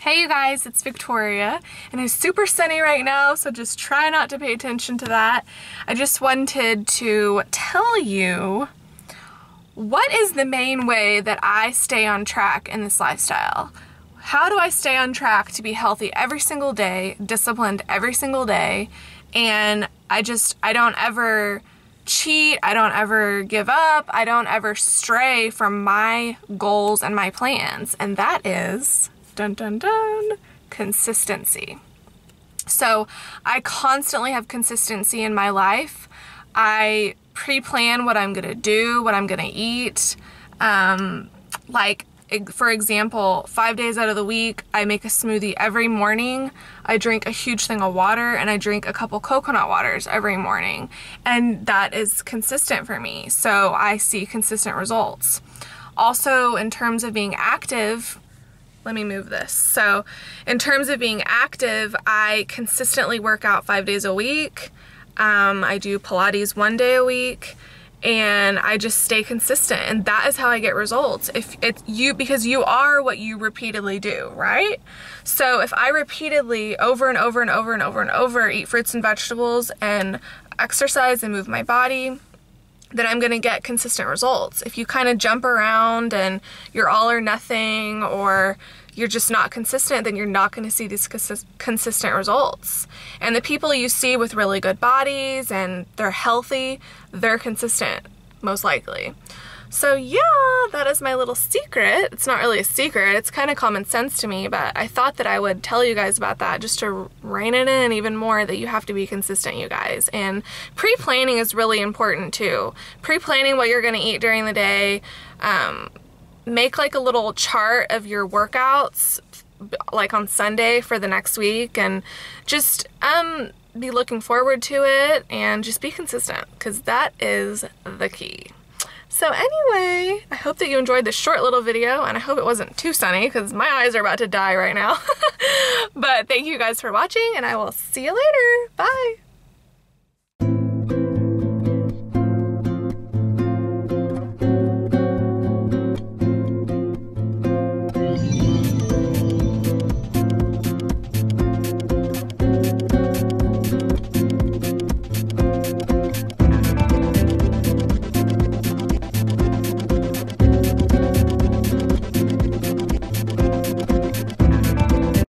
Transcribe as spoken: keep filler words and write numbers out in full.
Hey you guys, it's Victoria, and it's super sunny right now, so just try not to pay attention to that. I just wanted to tell you what is the main way that I stay on track in this lifestyle. How do I stay on track to be healthy every single day, disciplined every single day, and I just, I don't ever cheat, I don't ever give up, I don't ever stray from my goals and my plans, and that is, dun dun dun, consistency. So I constantly have consistency in my life. I pre-plan what I'm gonna do, what I'm gonna eat. Um, like, for example, five days out of the week, I make a smoothie every morning. I drink a huge thing of water, and I drink a couple coconut waters every morning. And that is consistent for me. So I see consistent results. Also, in terms of being active, let me move this. So in terms of being active, I consistently work out five days a week. Um, I do Pilates one day a week, and I just stay consistent, and that is how I get results. If it's you, because you are what you repeatedly do, right? So if I repeatedly over and over and over and over and over eat fruits and vegetables and exercise and move my body, then I'm gonna get consistent results. If you kind of jump around and you're all or nothing, or you're just not consistent, then you're not gonna see these cons consistent results. And the people you see with really good bodies and they're healthy, they're consistent, most likely. So yeah, that is my little secret. It's not really a secret, it's kind of common sense to me, but I thought that I would tell you guys about that just to rein it in even more, that you have to be consistent, you guys. And pre-planning is really important too. Pre-planning what you're gonna eat during the day. Um, make like a little chart of your workouts, like on Sunday for the next week, and just um, be looking forward to it, and just be consistent, because that is the key. So anyway, I hope that you enjoyed this short little video, and I hope it wasn't too sunny because my eyes are about to die right now. But thank you guys for watching, and I will see you later. Bye.